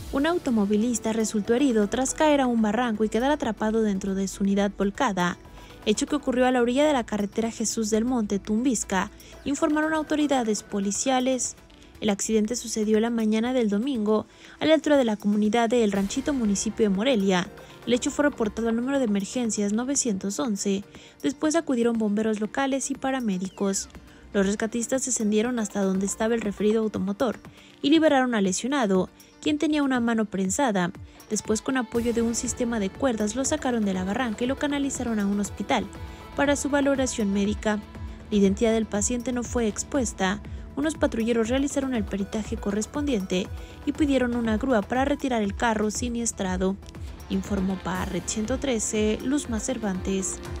Un automovilista resultó herido tras caer a un barranco y quedar atrapado dentro de su unidad volcada, hecho que ocurrió a la orilla de la carretera Jesús del Monte, Tumbisca, informaron autoridades policiales. El accidente sucedió la mañana del domingo a la altura de la comunidad de El Ranchito, municipio de Morelia. El hecho fue reportado al número de emergencias 911. Después acudieron bomberos locales y paramédicos. Los rescatistas descendieron hasta donde estaba el referido automotor y liberaron al lesionado, quien tenía una mano prensada. Después, con apoyo de un sistema de cuerdas, lo sacaron de la barranca y lo canalizaron a un hospital para su valoración médica. La identidad del paciente no fue expuesta. Unos patrulleros realizaron el peritaje correspondiente y pidieron una grúa para retirar el carro siniestrado, informó para Red 113 Luzma Cervantes.